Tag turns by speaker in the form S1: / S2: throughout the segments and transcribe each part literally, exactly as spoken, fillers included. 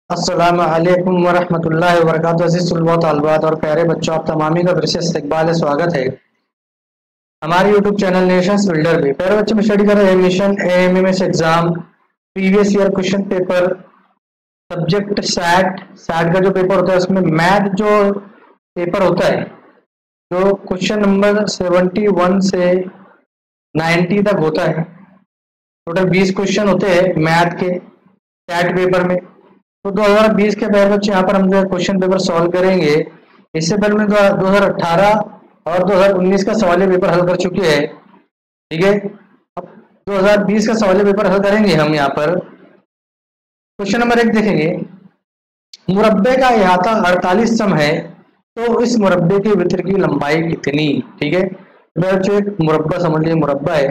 S1: अस्सलामु अलैकुम वरहमतुल्लाहि वबरकातुहू। अज़ीज़ तुलबा तलबात और प्यारे बच्चों, आप तमामी का फिर से इस्तकबाल है, स्वागत है हमारे यूट्यूब चैनल नेशंस बिल्डर में। प्यारे बच्चों में स्टडी कर रहे हैं mission AMMS exam previous year question paper subject set set का जो पेपर होता है उसमें मैथ जो पेपर होता है, जो क्वेश्चन नंबर सेवेंटी वन से नाइन्टी तक होता है। टोटल बीस क्वेश्चन होते हैं मैथ के सैट पेपर में। तो दो हज़ार बीस के पहले बच्चे यहाँ पर हम जो क्वेश्चन पेपर सॉल्व करेंगे। इससे पहले में दो हज़ार अठारह और दो हज़ार उन्नीस का सवाल पेपर हल कर चुके हैं, ठीक है। अब दो हज़ार बीस का सवाल पेपर हल करेंगे हम यहाँ पर। क्वेश्चन नंबर एक देखेंगे, मुरब्बे का अहाता अड़तालीस सम है तो इस मुरब्बे के वृत्त की लंबाई कितनी, ठीक है। बच्चों एक मुरब्बा समझ लीजिए, मुरब्बा है,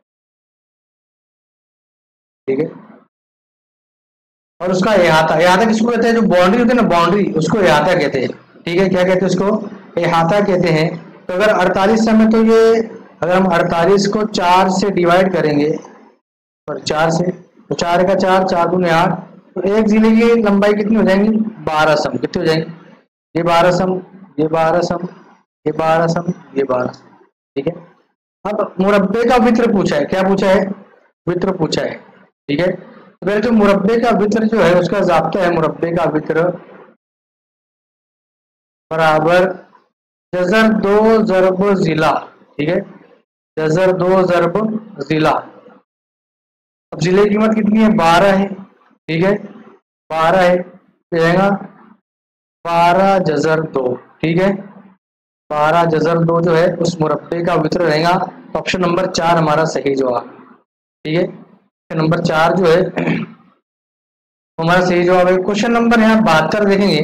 S1: ठीक है, और उसका अहाता, अहाता किसको कहते हैं, जो बाउंड्री होती है ना, बाउंड्री, उसको अहाता कहते हैं, ठीक है। क्या कहते हैं उसको, अहाता कहते हैं। तो अगर अड़तालीस सम है तो ये, अगर हम अड़तालीस को चार से डिवाइड करेंगे, और चार से, तो चार का चार, चार दूनी आठ, तो एक जिले की लंबाई कितनी हो जाएंगी, बारह सम। कितनी हो जाएंगी, ये बारह सम, ये बारह सम, ये बारह सम, ये बारह सम, ठीक है। अब मुरब्बे का वित्र पूछा है, क्या पूछा है, वित्र पूछा है, ठीक है। तो पहले जो मुरब्बे का वित्र जो है उसका जाब्ता है, मुरब्बे का वित्र बराबर जजर दो जरब जिला, ठीक है, जजर दो जरब जिला। अब जिले की कीमत कितनी है, बारह है, ठीक है, बारह है, तो रहेगा बारह जजर दो, ठीक है, बारह जजर दो जो है उस मुरब्बे का वित्र रहेगा। तो ऑप्शन नंबर चार हमारा सही जवाब, ठीक है। ऑप्शन नंबर चार जो है हमारा सही जवाब है। क्वेश्चन नंबर यहाँ बहत्तर देखेंगे,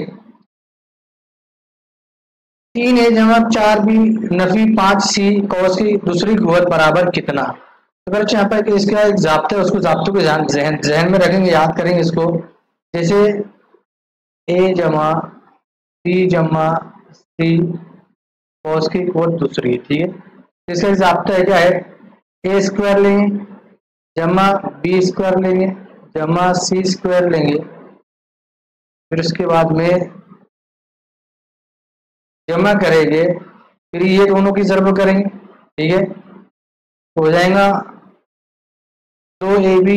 S1: तीन ए जमा चार बी नफी पांच सी कॉस की दूसरी कुवत बराबर कितना। तो बच्चे यहाँ पर इसका एक जाब्ता है, उसको जाब्तों के जहन जहन में रखेंगे, याद करेंगे इसको। जैसे ए जमा सी जमा सी कॉस की कुवत दूसरी, ठीक है। इसका एक जाब्ता है, क्या है, ए स्क्वायर लेंगे जमा बी स्क्वायर लेंगे जमा सी स्क्वायर लेंगे, फिर उसके बाद में जमा करेंगे, फिर ये दोनों की ज़रब करेंगे, ठीक है, तो हो जाएगा दो ए बी,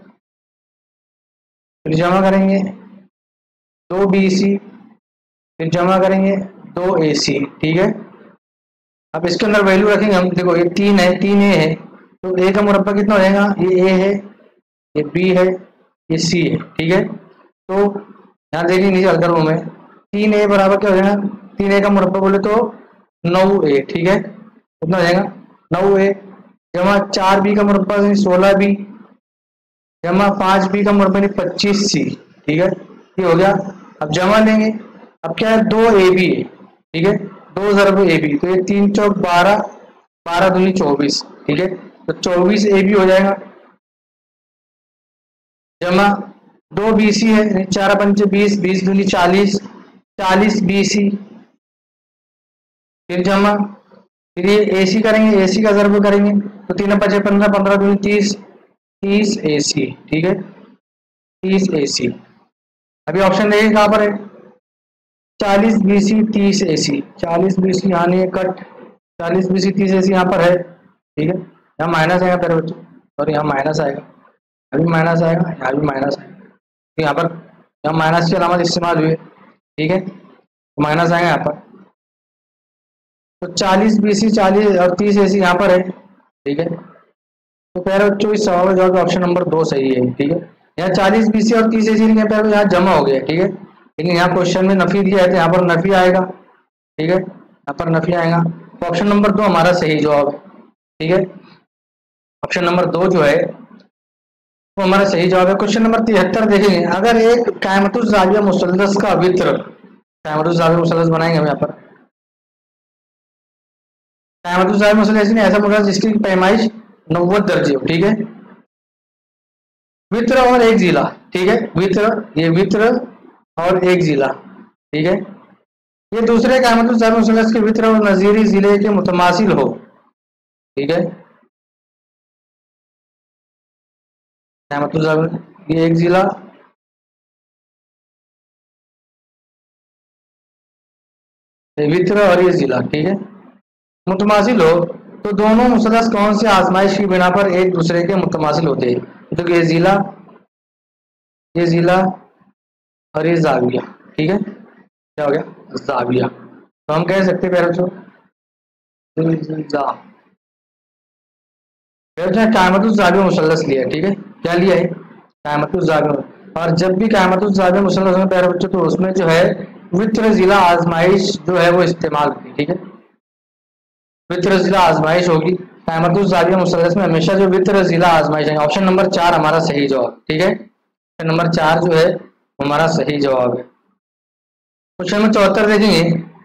S1: फिर जमा करेंगे दो बी सी, फिर जमा करेंगे दो ए सी, ठीक है। अब इसके अंदर वैल्यू रखेंगे हम, देखो ये तीन है, तीन ए है, तो ए का मुरब्बा कितना हो जाएगा, ये ए है, ये बी है, ये सी है, ठीक है। तो यहाँ देखिए नीचे हल करूँ मैं, तीन ए बराबर क्या हो जाएगा, तीन ए का मुरब्बा बोले तो नौ ए, ठीक है, कितना हो जाएगा नौ ए, जमा चार बी का मुरब्बा सोलह बी, जमा पांच बी का मुरब्बा नहीं पच्चीस सी, ठीक है, ये हो गया। अब जमा लेंगे, अब क्या है, दो ए बी है, ठीक है, दो जरब ए बी, तो ये तीन चौक बारह, बारह दूनी चौबीस, ठीक है, तो चौबीस ए बी हो जाएगा, जमा दो बी सी है, चार पंच बीस, बीस दूनी चालीस, चालीस बी सी, फिर जमा, फिर ये ए सी करेंगे, ए सी का जरब करेंगे, तो तीन पचे पंद्रह, पंद्रह दूनी तीस, तीस ए सी, ठीक है, तीस ए सी। अभी ऑप्शन देखिए कहाँ पर है, चालीस बी सी तीस ए सी, चालीस बी सी यहाँ नहीं है, कट, चालीस बी सी तीस ए सी यहाँ पर है, ठीक है। यहाँ माइनस आएगा मेरे बच्चों, और यहाँ माइनस आएगा, अभी माइनस आएगा, यहाँ भी माइनस आएगा, तो यहाँ पर यहाँ माइनस की अलामत इस्तेमाल हुई है, ठीक है, तो माइनस आएगा यहाँ पर। तो चालीस बी सी चालीस और तीस ए सी यहाँ पर है, ठीक है। तो प्यारे बच्चों इस सवाल का जवाब ऑप्शन नंबर दो सही है, ठीक है। यहाँ चालीस बी सी और तीस ए सी यहाँ जमा हो गया, ठीक है, लेकिन यहाँ क्वेश्चन में नफी दिया है तो यहाँ पर नफी आएगा, ठीक है, यहाँ पर नफी आएगा, तो ऑप्शन नंबर दो हमारा सही जवाब है, ठीक है। ऑप्शन नंबर दो जो है वो हमारा सही जवाब है। क्वेश्चन नंबर तिहत्तर देखेंगे, अगर एक कायमतुज़ ज़ाविया मुसल्लस का वित्र, कायमतुज़ ज़ाविया मुसल्लस बनाएंगे हम यहाँ पर, कायमतुज़ ज़ाविया मुसल्लस नहीं, ऐसा मुसल्लस जिसकी पैमाइश नब्बे दर्जे हो, ठीक है, वित्र और एक जिला, ठीक है, वित्र, ये वित्र और एक जिला, ठीक है, ये दूसरे कायमतुज़ ज़ाविया मुसल्लस के वित्र और नज़ीरी जिले के मुतमासिल हो, ठीक है, कायमतुज़ ज़ाविया ये एक जिला वित्र और ये जिला, ठीक है। मुतमासिल हो तो दोनों मुसलस कौन से आजमाइश की बिना पर एक दूसरे के मुतमासिल होते हैं? तो ये जिला, ये जिला और ये जाविया, ठीक है। क्या हो गया? जाविया। तो हम कह सकते हैं बच्चों कायमतुल जाविया मुसल्लस लिया है, ठीक है। क्या लिया है? कायमतुल जाविया। और जब भी कायमतुल जाविया मुसल्लस में प्यारे बच्चों तो उसमें जो है वित्र जिला आजमाइश जो है वो इस्तेमाल होगी, ठीक है। वित्र जिला आजमाइश होगी कायमतुल जाविया मुसल्लस में हमेशा जो वित्र जिला आजमाइश है। ऑप्शन नंबर चार हमारा सही जवाब, ठीक है। ऑप्शन नंबर चार जो है हमारा सही जवाब है। क्वेश्चन नंबर चौहत्तर देखेंगे,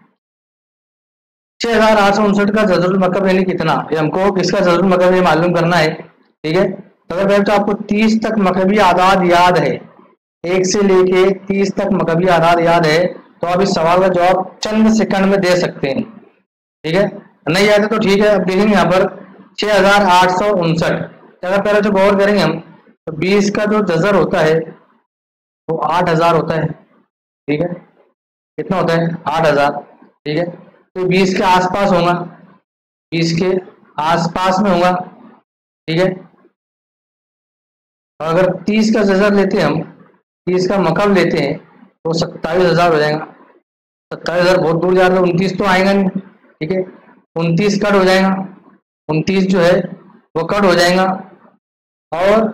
S1: छह हजार आठ सौ उनसठ का जज़रुल मकब यानी कितना? ये हमको किसका जज़रुल मकब ये मालूम करना है, ठीक है। तो अगर तो आपको तीस तक मकबी आदाद याद है, एक से लेके तीस तक मकबी आदाद याद है, तो आप इस सवाल का जवाब चंद सेकंड में दे सकते हैं, ठीक है। नहीं याद है तो ठीक है। अब देखेंगे यहाँ पर छह हजार आठ सौ उनसठ अगर पहले जो गौर करेंगे हम तो बीस का जो जजर होता है वो आठ हजार होता है, ठीक है। कितना होता है? आठ हजार, ठीक है। तो बीस के आसपास होगा, बीस के आसपास में होगा, ठीक है। और अगर तीस का जजर लेते हैं हम, तीस का मकब लेते हैं तो सत्ताईस हजार हो जाएगा। सत्ताईस हजार बहुत दूर जा रहा है, उनतीस तो आएगा नहीं, ठीक है। उनतीस कट हो जाएगा, उनतीस जो है वो कट हो जाएगा और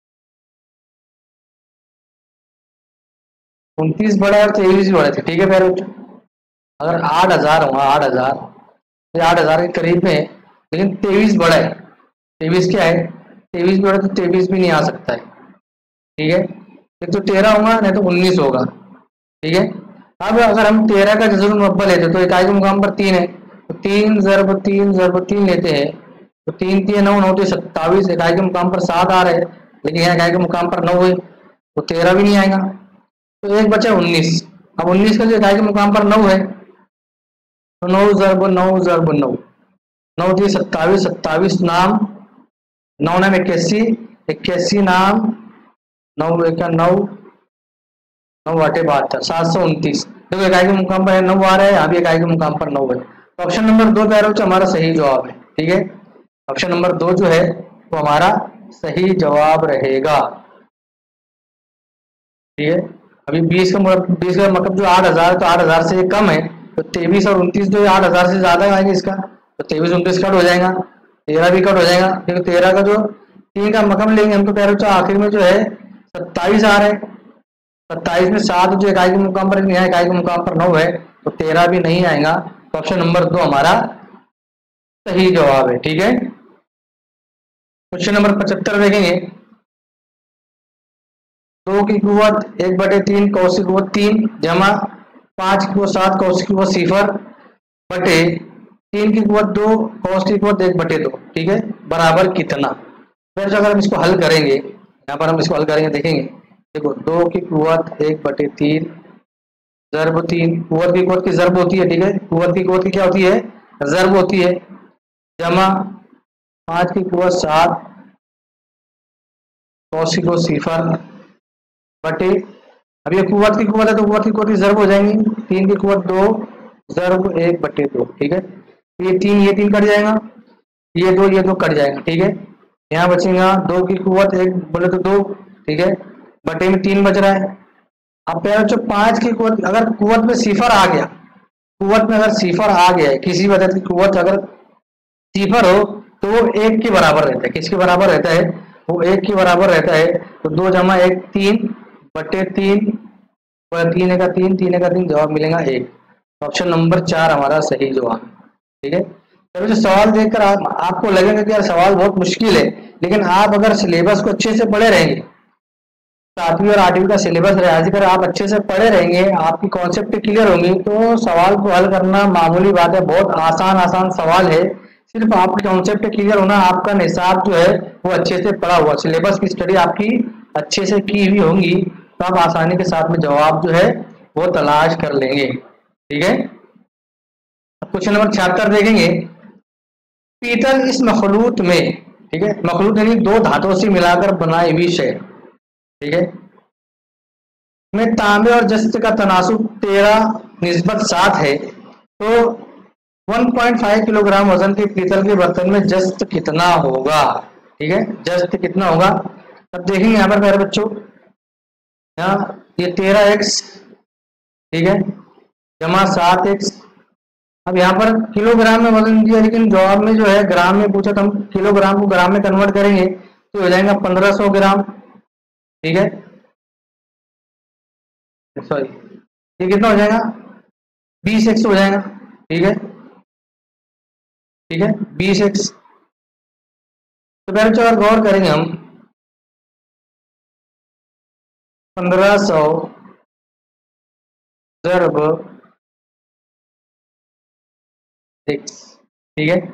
S1: उनतीस बड़ा है तो तेईस भी बड़ा है, ठीक है प्यारे बच्चों। अगर आठ हजार होगा, आठ हजार तो आठ हजार के करीब में है, लेकिन तेईस बड़ा है। तेईस क्या है? तेईस बड़ा तो तेईस भी नहीं आ सकता है, ठीक है। एक तो तेरह होगा नहीं तो उन्नीस होगा, ठीक है। अब अगर हम तेरह का जज़रुल मुरब्बा लेते तो इकाई के मुकाम पर तीन है, तो तीन जरब तीन जरब तीन लेते हैं तो तीन तीन नौ नौ सत्तावीस, इकाई के मुकाम पर सात आ रहे हैं, लेकिन यहाँ इकाई के मुकाम पर नौ है तो तेरह भी नहीं आएगा, तो एक बचा उन्नीस। अब उन्नीस का जो इकाई के मुकाम पर नौ है तो नौ जरब नौ जरब नौ, नौ दिए सत्तावीस, सत्तावीस नाम नौ नाम इक्यासी, इक्यासी नाम नौ एक नौ, नौ आठे बहत्तर, सात सौ उनतीस। देखो इकाई के मुकाम पर नौ आ रहा है, यहाँ भी इकाई के मुकाम पर नौ है, तो ऑप्शन नंबर दो प्यारे बच्चों हमारा सही जवाब है, ठीक है। ऑप्शन नंबर दो जो है वो हमारा सही जवाब रहेगा, ठीक है। अभी बीस का बीस का मतलब जो आठ हजार तो आठ हजार से कम है, तो तेईस और उनतीस जो आठ हजार से ज्यादा आएंगे इसका, तो तेईस उनतीस कट हो जाएगा, तेरह भी कट हो जाएगा, क्योंकि तेरह का जो तीन का मकम लेंगे हम तो प्यारे बच्चों आखिर में जो है सत्ताईस आ रहा है, सत्ताईस में सात जो इकाई के मुकाम पर नहीं है, इकाई के मुकाम पर नौ है, तो तेरह भी नहीं आएगा, तो ऑप्शन नंबर दो हमारा सही जवाब है, ठीक है। क्वेश्चन नंबर पचहत्तर देखेंगे, दो की कुवत एक बटे तीन कौस की कुवत तीन जमा पांच की कुवत सात कौस की कुवत सिफर बटे तीन की कुवत दो कौस की कुवत एक बटे दो, ठीक है, बराबर कितना? फिर अगर हम इसको हल करेंगे, यहाँ पर हम इसको हल करेंगे, देखेंगे देखो दो की कुवत एक बटे तीन जर्ब तीन, कुवत की कुवत की जर्ब होती है, ठीक है। कुवत की कुवत की क्या होती है? जर्ब होती है, जमा पांच की कुवत सात कौस की कुवत सिफर बटे, अब ये कुवत की कुवत है तो कुवत की कुवत की जर्ब हो जाएंगी, तीन की कुवत दो जर्ब एक बटे दो, ठीक है। ये तीन ये तीन कट जाएगा, ये दो ये दो कट जाएगा, ठीक है। यहाँ बचेगा दो की कुवत एक बोले तो दो, ठीक है, बटे में तीन बच रहा है। अब पहले जो पांच की कुवत, अगर कुवत में सिफर आ गया, कुवत में अगर सिफर आ गया है, किसी वजह की कुवत अगर सिफर हो तो वो एक के बराबर रहता है, किसके बराबर रहता है? वो एक के बराबर रहता है, तो दो जमा एक तीन बटे तीन, तीन का तीन तीन का तीन, जवाब मिलेगा एक, ऑप्शन नंबर चार हमारा सही जवाब, ठीक है। तो जो सवाल देखकर आप, आपको लगेगा कि यार सवाल बहुत मुश्किल है, लेकिन आप अगर सिलेबस को अच्छे से पढ़े रहेंगे, सातवीं और आठवीं का सिलेबस रियाजी कर आप अच्छे से पढ़े रहेंगे, आपकी कॉन्सेप्ट क्लियर होंगी, तो सवाल को हल करना मामूली बात है, बहुत आसान आसान सवाल है। सिर्फ आपकी कॉन्सेप्ट क्लियर होना, आपका निसाब जो है वो अच्छे से पढ़ा हुआ, सिलेबस की स्टडी आपकी अच्छे से की हुई होंगी, तो आप आसानी के साथ में जवाब जो है वो तलाश कर लेंगे, ठीक है। क्वेश्चन नंबर छिहत्तर देखेंगे, पीतल इस मखलूत में, ठीक है, मखलूत यानी दो धातुओं से मिलाकर बनाई हुई शय, ठीक है, में तांबे और जस्त का तनासुब तेरह निस्बत सात है, तो वन पॉइंट फाइव किलोग्राम वजन के पीतल के बर्तन में जस्त कितना होगा, ठीक है, जस्त कितना होगा। अब देखेंगे यहाँ पर मेरे बच्चों, यहाँ ये तेरह एक्स, ठीक है, जमा सात एक्स। अब यहाँ पर किलोग्राम में वजन दिया, लेकिन जवाब में जो है ग्राम में पूछा, तो हम किलोग्राम को ग्राम में कन्वर्ट करेंगे तो हो जाएगा पंद्रह सौ ग्राम, ठीक है, सॉरी ये कितना हो जाएगा, बीस एक्स हो जाएगा, ठीक है, ठीक है, बीस एक्स। तो पहले तो अगर गौर करेंगे हम, पंद्रह सौ ज़रब एक्स, ठीक है,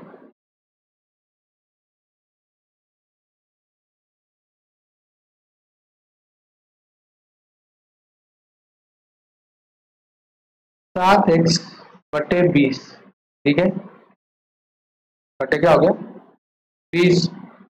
S1: सात एक्स बटे बीस, ठीक है, बटे क्या हो गया बीस,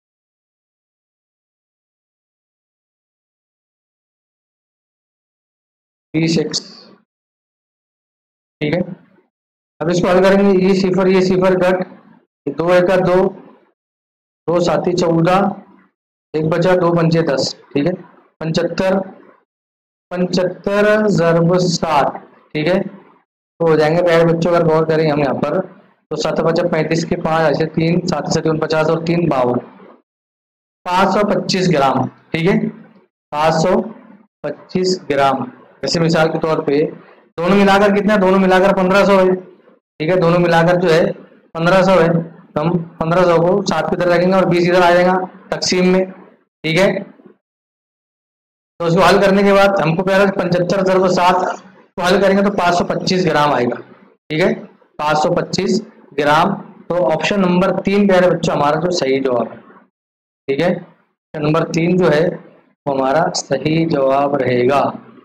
S1: बीस एक्स, ठीक है। अब इसको हल करेंगे, ये सिफर ये सिफर कट, दो एक दो, दो साथी चौदह, एक बचा दो पंचे दस, ठीक है, पंचहत्तर, पंचहत्तर ज़रब सात, ठीक है, तो हो जाएंगे प्यारे बच्चों। अगर गौर करें हम यहाँ पर, तो सात पचास पैंतीस के पाँच ऐसे तीन, सात से उनपचास और तीन बावन, पाँच सौ पच्चीस ग्राम, ठीक है, पाँच सौ पच्चीस ग्राम। जैसे मिसाल के तौर पे दोनों मिलाकर कितना, दोनों मिलाकर पंद्रह सौ है, ठीक है, दोनों मिलाकर जो है पंद्रह सौ है, तो हम पंद्रह सौ को सात की तरफ रखेंगे और बीस इधर आ जाएगा तकसीम में, ठीक है। तो उसको हल करने के बाद हमको पहले पंचहत्तर ज़रब सात को हल करेंगे तो पाँच सौ पच्चीस ग्राम आएगा, ठीक है, पाँच सौ पच्चीस ग्राम। तो ऑप्शन नंबर तीन प्यारे बच्चों हमारा जो सही जवाब है, ठीक है, ऑप्शन नंबर तीन जो है वो हमारा सही जवाब रहेगा।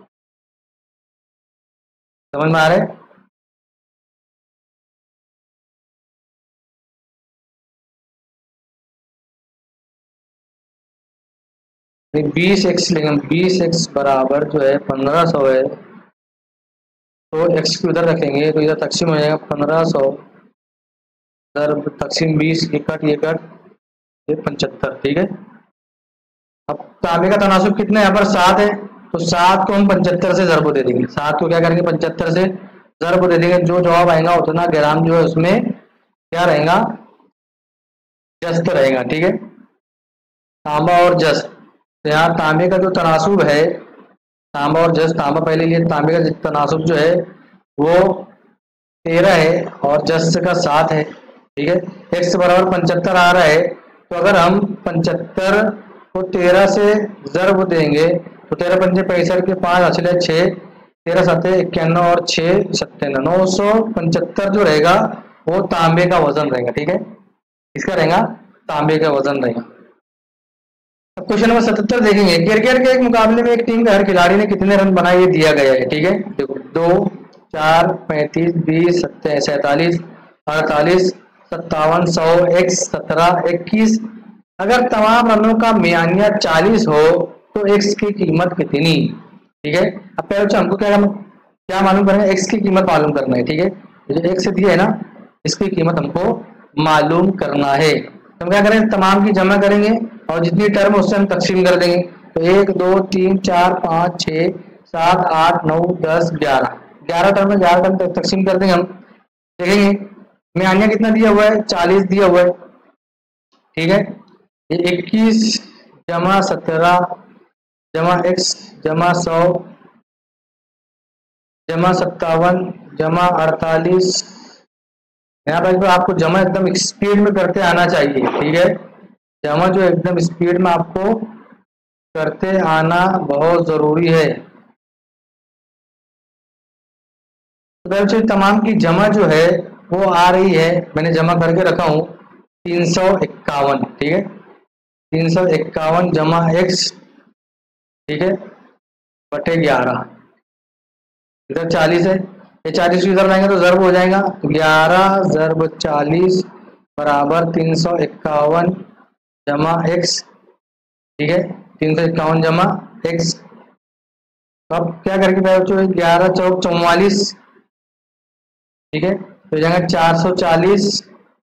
S1: समझ में आ रहा है? बीस एक्स लेंगे, बीस एक्स बराबर जो है पंद्रह सौ है, तो एक्स को इधर रखेंगे तो इधर तकसीम हो जाएगा पंद्रह सौ ज़रब तकसीम बीस, इकट इकट ये पंचहत्तर, ठीक है। अब तांबे का तनासुब कितना है, यहाँ पर सात है, तो सात को हम पंचहत्तर से ज़रब दे देंगे, सात को क्या करेंगे पंचहत्तर से ज़रब दे देंगे, जो जवाब आएगा उतना ग्राम जो है उसमें क्या रहेगा, जस्त रहेगा, ठीक है, तांबा और जस्त। तो यहाँ तांबे का जो तनासुब है, तांबा और जस्त, तांबा पहले लिए, तांबे का तनासुब जो है वो तेरह है और जस्त का सात है, ठीक है, एक्स बराबर पंचहत्तर आ रहा है, तो अगर हम पंचहत्तर को तेरह से ज़रब देंगे तो तेरह पंजे पैंसठ के पाँच अचले छः, तेरह सत्ते इक्यानवे और छः सत्तानवे, नौ सौ पंचहत्तर जो रहेगा वो तांबे का वजन रहेगा, ठीक है, इसका रहेगा तांबे का वजन रहेगा। क्वेश्चन नंबर सतहत्तर देखेंगे, क्रिकेट के एक मुकाबले में एक टीम के हर खिलाड़ी ने कितने रन बनाए ये दिया गया है, ठीक है, देखो दो, चार, पैंतीस, बीस, सैतालीस, अड़तालीस, सत्तावन, सौ, एक्स, सत्रह, इक्कीस। अगर तमाम रनों का मियानिया चालीस हो तो एक्स की कीमत कितनी, ठीक है। अब पहले हमको क्या क्या मालूम करना है, एक्स की कीमत मालूम करना है, ठीक है, जो एक्स दिया है ना इसकी कीमत हमको मालूम करना है। तो हम क्या करें, तमाम की जमा करेंगे और जितनी टर्म उससे हम तकसीम कर देंगे, तो एक दो तीन चार पाँच छः सात आठ नौ दस ग्यारह, ग्यारह टर्म में ग्यारह टर्म तक तकसीम कर देंगे हम। देखेंगे मियानिया कितना दिया हुआ है, चालीस दिया हुआ है, ठीक है, ये इक्कीस जमा सत्रह जमा एक्स जमा सौ जमा सत्तावन जमा अड़तालीस। यहाँ पर आपको जमा एकदम स्पीड में करते आना चाहिए, ठीक है, जमा जो एकदम स्पीड में आपको करते आना बहुत जरूरी है। तो तमाम की जमा जो है वो आ रही है, मैंने जमा करके रखा हूं तीन सौ इक्यावन, ठीक है, तीन सौ इक्यावन जमा एक्स, ठीक है, बटे ग्यारह, इधर चालीस है, ये चालीस इधर लाएंगे तो ज़रब हो जाएगा, ग्यारह ज़रब चालीस बराबर तीन सौ इक्यावन जमा एक्स, ठीक है, तीन सौ इक्यावन जमा एक्स। अब क्या करके बच्चों, ग्यारह चौक चौवालीस, ठीक है, तो जाएगा चार सौ चालीस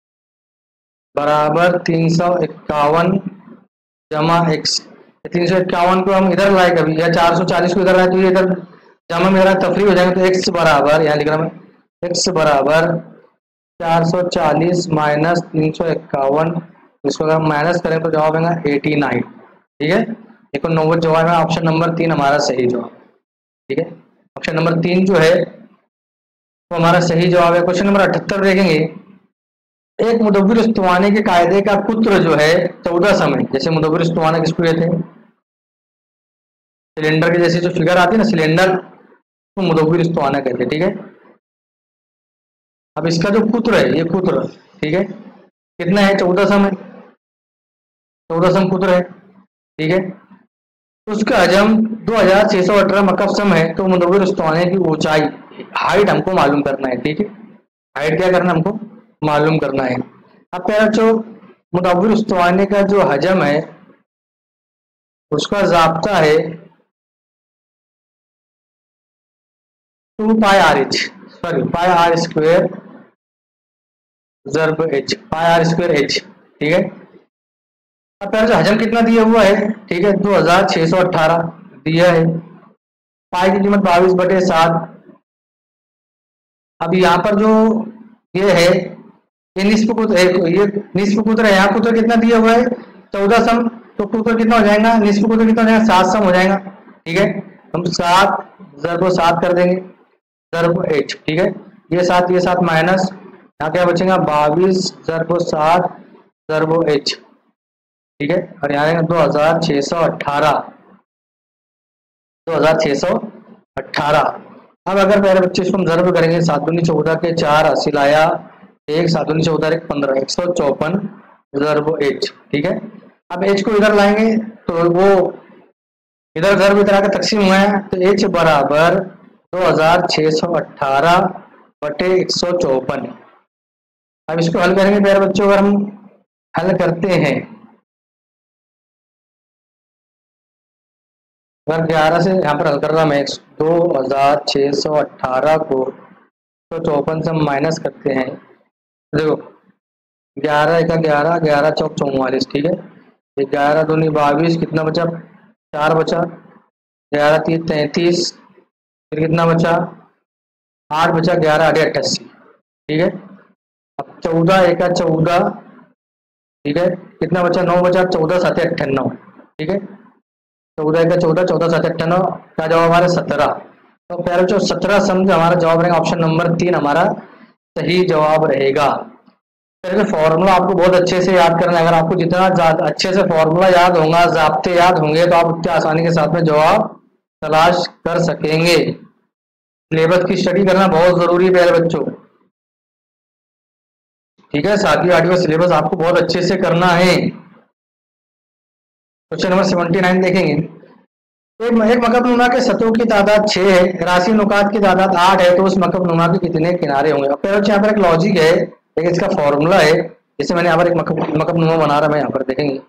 S1: बराबर तीन सौ इक्यावन जमा एक्स। तीन सौ इक्यावन को हम इधर लाए कभी, या चार सौ चालीस को इधर लाए तो ये इधर जमा में तफरी हो जाएगा। तो एक्स बराबर, यहाँ लिख रहा मैं, एक्स बराबर चार सौ चालीस माइनस तीन सौ इक्यावन, इसको अगर हम माइनस करें तो जवाब आएगा एटी नाइन। ठीक है, देखो नौवत जवाब है, ऑप्शन नंबर तीन हमारा सही जवाब। ठीक है, ऑप्शन नंबर तीन जो है वो हमारा सही जवाब है। क्वेश्चन नंबर अठहत्तर देखेंगे, एक मुदव्विर उस्तवाने के कायदे का पुत्र जो है चौदह समय, जैसे मुदव्विर उस्तवाना किसको कहते हैं, सिलेंडर के जैसे जो फिगर आती है ना सिलेंडर, तो मुदव्विर उस्तवाना कहते हैं। ठीक है, अब इसका जो पुत्र है, ये पुत्र, ठीक है, कितना है, चौदह समय, चौदह सम पुत्र है। ठीक है, उसका हजम दो हजार छह सौ अठारह मकफ सम है। तो मुदव्विर उस्तवाने की ऊंचाई, हाइट हमको मालूम करना है। ठीक है, हाइट क्या करना हमको मालूम करना है। अब पहला जो मुदव्विर उस्तवाने का जो हजम है उसका जाब्ता है two pi r h, sorry pi r square जर्ब h, pi r square h. ठीक है, अब पहले जो हजम कितना दिया हुआ है, ठीक है, दो हजार छह सौ अट्ठारह दिया है, पाई की कीमत बाईस बटे सात। अब यहाँ पर जो ये है ये निस्फ पुत्र, ये निस्फ पुत्र है, यहाँ पुत्र कितना दिया हुआ है चौदह सम, तो पुत्र कितना हो जाएगा, निस्फ पुत्र कितना हो जाएगा, सात सम हो जाएगा। ठीक है, हम सात जर्ब सात कर देंगे जर्ब एच। ठीक है, ये सात ये सात माइनस, यहाँ क्या बचेगा बाईस जर्ब सात जर्ब एच। ठीक है, और यहाँ आएगा दो हजार छह सौ अट्ठारह, दो हजार छह सौ अट्ठारह। अब अगर पहले बच्चे इसको हम जर्ब करेंगे, सात दूनी चौदह के चार अस्सी लाया एक, सात दूनी चौदह एक पंद्रह, एक सौ चौपन जर्ब एच। ठीक है, अब एच को इधर लाएंगे तो वो इधर जर्ब इधर आकर तकसीम हुआ है, तो एच बराबर दो हजार छह सौ अट्ठारह बटे एक सौ चौपन। अब इसको हल करेंगे प्यारे बच्चों, अगर हम हल करते हैं, अगर ग्यारह से यहाँ पर हल कर रहा मैं, दो हजार छह सौ अट्ठारह को तो चौपन से हम माइनस करते हैं, देखो ग्यारह का ग्यारह, ग्यारह चौक चौवालीस। ठीक है, ग्यारह दूनी बाईस, कितना बचा, चार बचा, ग्यारह तीन तैंतीस, फिर कितना बचा, आठ बचा, ग्यारह आठ अट्ठासी। ठीक है, अब चौदह एक का चौदह, ठीक है, कितना बचा, नौ बचा, चौदह सात अट्ठानवे। ठीक है, चौदह का चौदह, चौदह सात अट्ठानवे, क्या जवाब हमारा सत्रह। तो प्यारे जो सत्रह समझ हमारा जवाब रहेगा, ऑप्शन नंबर तीन हमारा सही जवाब रहेगा। फिर फॉर्मूला आपको बहुत अच्छे से याद करना है, अगर आपको जितना अच्छे से फॉर्मूला याद होगा, जाब्ते याद होंगे, तो आप उतने आसानी के साथ में जवाब तलाश कर सकेंगे। सिलेबस की स्टडी करना बहुत जरूरी है प्यारे बच्चों। ठीक है, सातवीं आठवीं का सिलेबस आपको बहुत अच्छे से करना है। क्वेश्चन नंबर सेवेंटी नाइन देखेंगे, एक, एक मकबनुमा के सतहों की तादाद छह है, राशि नुकात की तादाद आठ है, तो उस मकबनुमा के कितने किनारे होंगे। अब पहले यहाँ पर एक लॉजिक है, एक इसका फॉर्मूला है, जैसे मैंने यहाँ पर एक मकबनुमा बना रहा, मैं यहाँ पर देखेंगे,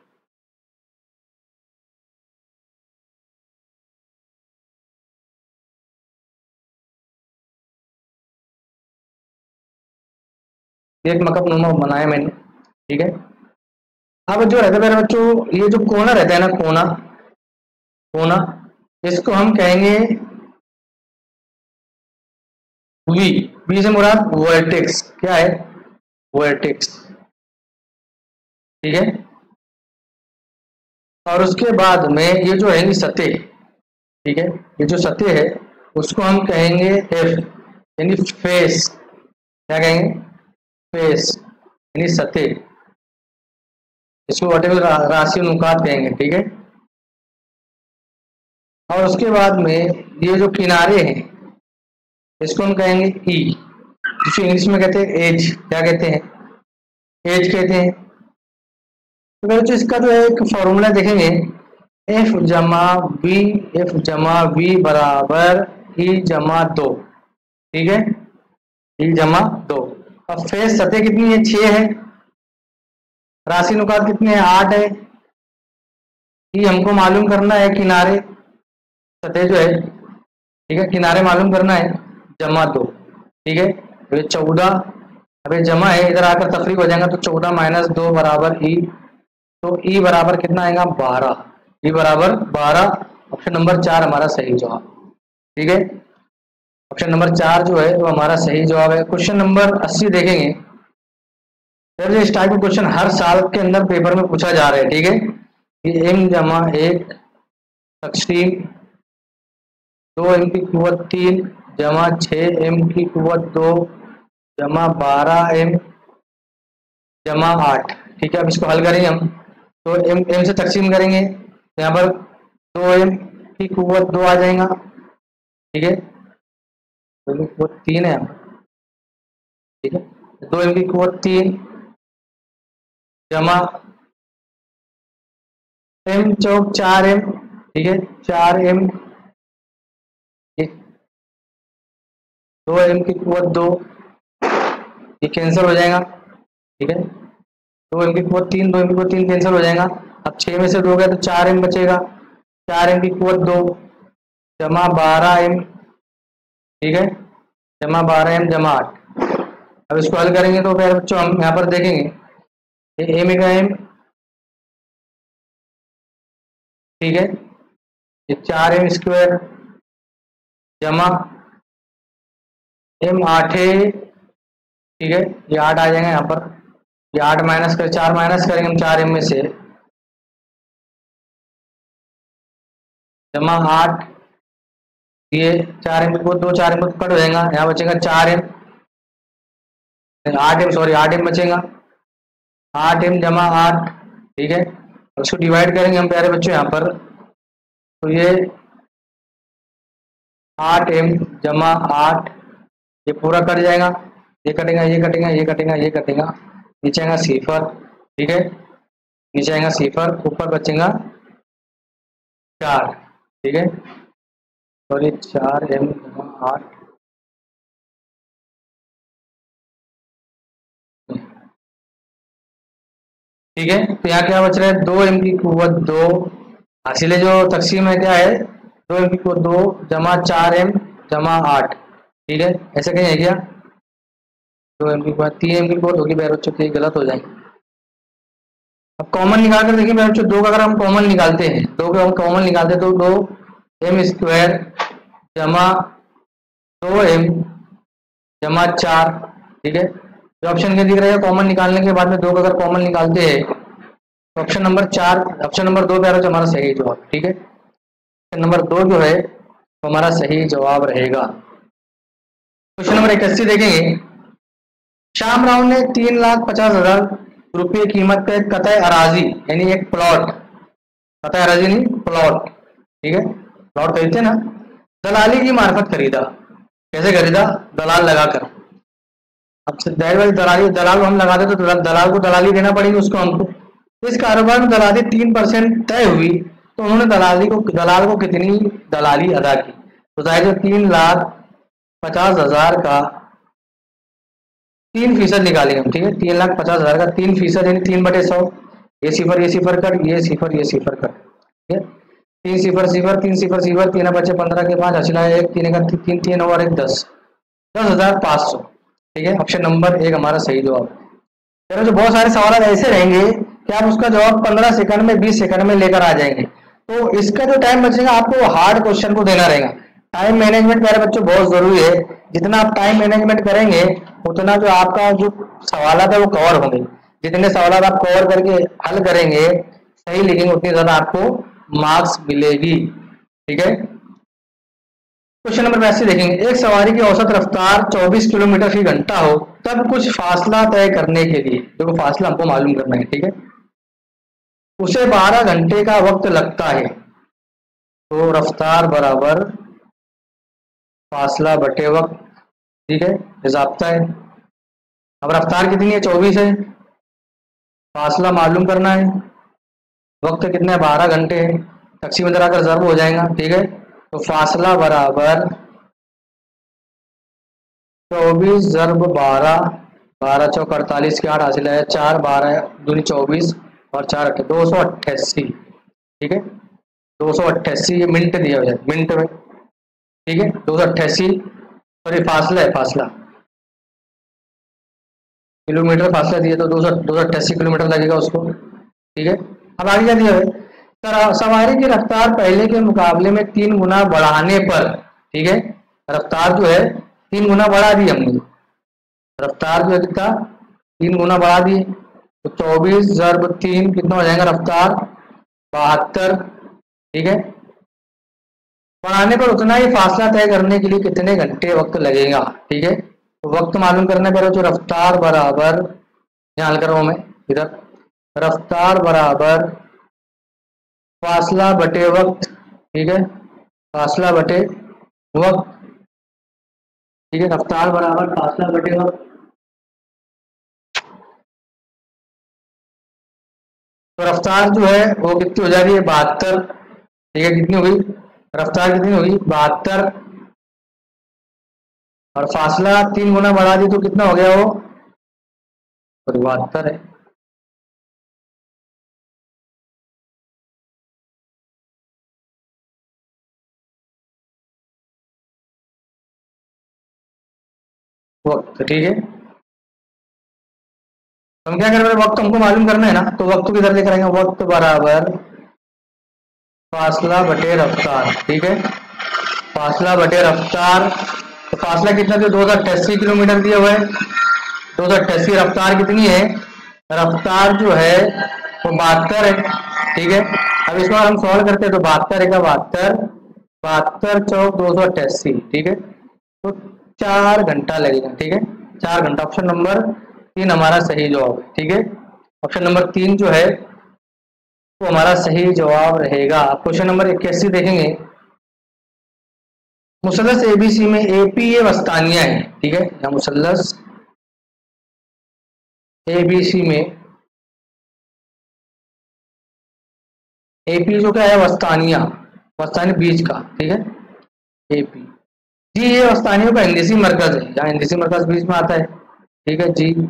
S1: एक मकबनुमा बनाया मैंने। ठीक है, अब जो रहता है मेरे बच्चों, ये जो कोना रहता है ना, कोना कोना, इसको हम कहेंगे वी, वी से मुराद वर्टेक्स, क्या है, वर्टेक्स। ठीक है, और उसके बाद में ये जो है सतह, ठीक है, ये जो सतह है उसको हम कहेंगे एफ, यानी फेस, क्या कहेंगे, फेस यानी सतह, इसको वर्टिकल राशि अनुपात कहेंगे। ठीक है, और उसके बाद में ये जो किनारे हैं इसको हम कहेंगे ई, जिसको इंग्लिश में कहते हैं एज, क्या कहते हैं, एज कहते हैं। तो बच्चों इसका जो है एक फॉर्मूला देखेंगे, एफ जमा बी, एफ जमा बी बराबर ई जमा दो। ठीक है, ई जमा दो। अब फेस सतह कितनी है, छह है, राशि अनुपात कितने हैं, आठ है, ई हमको मालूम करना है, किनारे सतह जो है, ठीक है, किनारे मालूम करना है, जमा दो। ठीक है, चौदह अभी जमा है, इधर आकर तफरीक हो जाएगा तो चौदह माइनस दो बराबर ई, तो ई बराबर कितना आएगा बारह, ई बराबर बारह। ऑप्शन नंबर चार हमारा सही जवाब। ठीक है, ऑप्शन नंबर चार जो है वो हमारा सही जवाब है। क्वेश्चन नंबर अस्सी देखेंगे। इस टाइप का क्वेश्चन हर साल के अंदर पेपर में पूछा जा रहा है। ठीक है, कि एम जमा एक तकसीम दो एम की कुवत तीन जमा छः एम की कुवत दो जमा बारह एम जमा आठ। ठीक है, अब इसको हल करेंगे हम, तो एम एम से तकसीम करेंगे, यहाँ पर दो एम की कुवत दो आ जाएगा। ठीक है, दो एम की कुवत तीन है, ठीक है, दो एम की कुवत तीन जमा एम चौक चार एम, ठीक है, चार एम, दो एम की कुवत दो, ये कैंसिल हो जाएगा। ठीक है, दो एम की कुवत तीन, दो एम की कुवत तीन कैंसिल हो जाएगा। अब छः में से दो गया तो चार एम बचेगा, चार एम की कुवत दो जमा बारह एम, ठीक है, जमा बारह एम जमा आठ। अब इसको हल करेंगे तो फिर बच्चों हम यहाँ पर देखेंगे एम का एम, ठीक है, ये चार एम स्क्वायर जमा एम आठ है, ठीक है, ये आठ आ जाएगा यहाँ पर, ये आठ माइनस कर चार माइनस करेंगे हम चार एम में से, जमा आठ, ये चार एम को दो चार एम को कट हो जाएगा, यहाँ बचेगा चार एम, आठ एम सॉरी आठ एम बचेगा, आठ एम जमा आठ। ठीक है, उसको डिवाइड करेंगे हम प्यारे बच्चों यहाँ पर, तो ये आठ एम जमा आठ, ये पूरा कट जाएगा, ये कटेगा ये कटेगा ये कटेगा ये कटेगा, नीचे आएगा सिफर। ठीक है, नीचे आएगा सिफर, ऊपर बचेगा चार। ठीक है, सॉरी चार एम जमा आठ, ठीक है, तो यहाँ क्या बच रहा है, दो एम की कुवत दो, हासिल जो तकसीम है क्या है, दो एम की कुवत दो जमा चार एम जमा आठ। ठीक है, ऐसे कहीं है क्या, दो एम की कुवत तीन एम की कुवत होगी मेरे बच्चों, तो गलत हो जाएंगे। अब कॉमन निकाल कर देखिए मेरे बच्चों, दो का अगर हम कॉमन निकालते हैं, दो का हम कॉमन निकालते हैं तो दो एम स्क्वायर जमा दो एम जमा चार। ठीक है, जो ऑप्शन के दिख रहा है कॉमन निकालने के बाद में दो का अगर कॉमन निकालते हैं तो ऑप्शन नंबर चार, ऑप्शन नंबर दो प्यारा जो हमारा सही जवाब। ठीक है, ऑप्शन नंबर दो जो है तो हमारा सही जवाब रहेगा। क्वेश्चन नंबर इक्यासी देखेंगे। श्याम राव ने तीन लाख पचास हजार रुपये कीमत का एक कतई अराजी यानी एक प्लॉट, कतई अराजी नहीं प्लॉट, ठीक है, प्लॉट खरीदते ना, दलाली की मार्फत खरीदा। कैसे खरीदा, दलाल लगाकर। अब दलाली दलाल हम लगाते तो दलाल को दलाली देना पड़ेगी उसको हमको। इस कारोबार में दलाली तीन परसेंट तय हुई तो उन्होंने दलाली को दलाल को कितनी दलाली अदा की, तो जाहिर तीन लाख पचास हजार का तीन फीसद निकालेंगे हम। ठीक है, तीन लाख पचास हजार का तीन फीसद यानी तीन बटे सौ, ये सिफर ये सिफर कर, ये सिफर ये सिफर कर। ठीक है, तीन सिफर सिफर तीन सिफर सिफर, तीन बचे पंद्रह के पांच हासिल आया एक, तीन का तीन तीन और एक दस, दस हजार पाँच सौ। ठीक है, ऑप्शन नंबर एक हमारा सही जवाब। फिर जो बहुत सारे सवाल ऐसे रहेंगे कि आप उसका जवाब पंद्रह सेकंड में बीस सेकंड में लेकर आ जाएंगे, तो इसका जो टाइम बचेगा आपको हार्ड क्वेश्चन को देना रहेगा। टाइम मैनेजमेंट मेरे बच्चों बहुत जरूरी है, जितना आप टाइम मैनेजमेंट करेंगे उतना जो आपका जो सवाल है वो कवर होंगे, जितने सवाल आप कवर करके हल करेंगे सही लिखेंगे उतनी ज्यादा आपको मार्क्स मिलेगी। ठीक है, क्वेश्चन नंबर बयासी देखेंगे। एक सवारी की औसत रफ्तार चौबीस किलोमीटर फी घंटा हो तब कुछ फासला तय करने के लिए, देखो फासला हमको मालूम करना है, ठीक है, उसे बारह घंटे का वक्त लगता है, तो रफ्तार बराबर फासला बटे वक्त। ठीक है, हिसाबता है। अब रफ्तार कितनी है, चौबीस है, फासला मालूम करना है, वक्त कितना है, बारह घंटे है, तकसीम में आकर ज़र्ब हो जाएगा। ठीक है, तो फासला बराबर चौबीस ज़र्ब बारह, बारह चौक अड़तालीस के आठ हासिल है चार, बारह दूनी चौबीस और चार अट्ठे दो सौ अट्ठासी। ठीक है, दो सौ अट्ठासी ये मिनट दिया हो जाए मिनट में। ठीक है, दो सौ अट्ठासी सॉरी फासला है फासला, किलोमीटर फासला दिया तो दो सौ दो सौ अट्ठासी किलोमीटर लगेगा उसको, ठीक है। अब आगे क्या दिया है, सवारी की रफ्तार पहले के मुकाबले में तीन गुना बढ़ाने पर, ठीक है, रफ्तार जो है तीन गुना बढ़ा दी हमने, रफ्तार जो है कितना तीन गुना बढ़ा दी, तो चौबीस जरब तीन कितना हो जाएगा रफ्तार बहत्तर, ठीक है। बढ़ाने पर उतना ही फासला तय करने के लिए कितने घंटे वक्त लगेगा, ठीक है। तो वक्त मालूम करने पर जो रफ्तार बराबर, यहाँ हल कर रहा हूं मैं इधर, रफ्तार बराबर फासला बटे वक्त, ठीक है, फासला बटे वक्त, ठीक है, रफ्तार बराबर फासला बटे वक्त। तो रफ्तार जो है वो कितनी हो जा रही है बहत्तर, ठीक है, कितनी हो गई रफ्तार, कितनी हो गई बहत्तर, और फासला तीन गुना बढ़ा दी तो कितना हो गया वो बहत्तर है। वक्त, ठीक है, हम क्या कर रहे हैं, वक्त हमको मालूम करना है ना, तो वक्त किधर लेकर आएंगे, वक्त बराबर फासला बटे रफ्तार, ठीक है, फासला बटे रफ्तार। तो फासला कितना दिया, दो हजार अट्ठासी किलोमीटर दिया हुआ है, दो हजार अट्ठासी, रफ्तार कितनी है, रफ्तार जो है वो बहत्तर है, ठीक है। अब इसको हम सॉल्व करते हैं तो बहत्तर है का बहत्तर, बहत्तर चौक दो सौ अट्ठासी, ठीक है, तो चार घंटा लगेगा, ठीक है, चार घंटा। ऑप्शन नंबर तीन हमारा सही जवाब है, ठीक है, ऑप्शन नंबर तीन जो है वो हमारा सही जवाब रहेगा। क्वेश्चन नंबर इक्यासी देखेंगे, मुसल्लस एबीसी में एपी ये वस्तानिया है, ठीक है, या मुसल्लस एबीसी में एपी जो क्या है वस्तानिया, वस्तानी बीच का, ठीक है, एपी जी ये वस्तानियों का हिंदसी मरकज है, जहाँ हिंदसी मरकज बीच में आता है, ठीक है जी।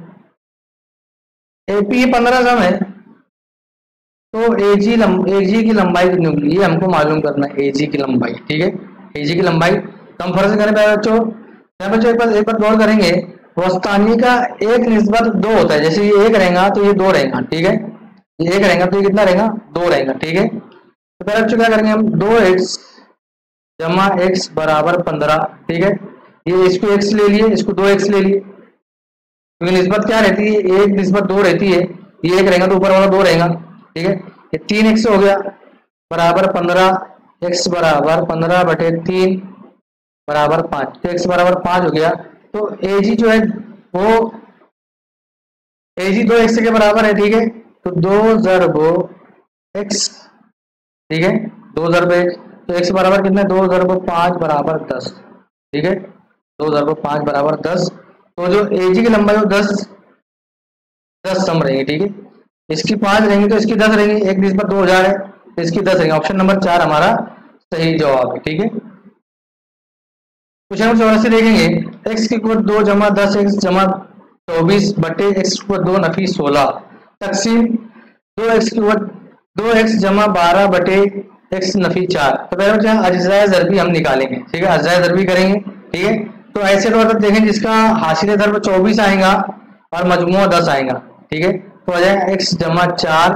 S1: एपी पंद्रह सम है, तो एजी लंब एजी की लंबाई कितनी होगी ये हमको मालूम करना है, एजी की लंबाई, ठीक है, एजी की लंबाई। तो हम फर्ज करें बच्चों, बच्चों एक बार एक बार गौर करेंगे, वस्तानी का एक निस्बत दो होता है, जैसे ये एक रहेगा तो ये दो रहेगा, ठीक है, ये एक रहेगा तो ये कितना रहेगा दो रहेगा, ठीक है। तो पहले बच्चों क्या करेंगे हम, दो एक्स जमा एक्स बराबर पंद्रह, ठीक है, ये इसको एक्स ले लिए, इसको दो एक्स ले लिए, क्योंकि निस्बत क्या रहती है, एक निस्बत दो रहती है, ये एक रहेगा तो ऊपर वाला दो रहेगा, ठीक है। ये तीन एक्स हो गया बराबर पंद्रह, एक्स बराबर पंद्रह बटे तीन बराबर पांच, तो एक्स बराबर पांच हो गया। तो एजी जो है वो एजी दो एक्स के बराबर है, ठीक है, तो दो जरब एक्स, ठीक है, दो जरब एक्स, तो एक्स बराबर कितना, दो जरब पांच बराबर दस, ठीक है, दो जरब पांच बराबर दस। तो जो एजी की लंबाई वो दस दस सम रहेगी, ठीक है, इसकी पांच रहेंगी तो इसकी दस रहेंगी, एक निस्बत दो हजार है तो इसकी दस रहेंगे। ऑप्शन नंबर चार हमारा सही जवाब है, ठीक है। क्वेश्चन नंबर चौरासी देखेंगे, एक्स की कुवत दो जमा दस एक्स जमा चौबीस बटे एक्स की कुवत दो नफी सोलह तकसीम दो एक्स की कुवत दो एक्स जमा बारह बटे एक्स नफी चार। तो पहले बच्चे अज्जाए ज़रबी हम निकालेंगे, ठीक है, अज्जाए ज़रबी करेंगे, ठीक है। तो ऐसे तौर पर देखें जिसका हासिल ज़रब चौबीस आएगा और मजमूआ दस आएगा, ठीक है, तो आ जाएगा एक्स जमा चार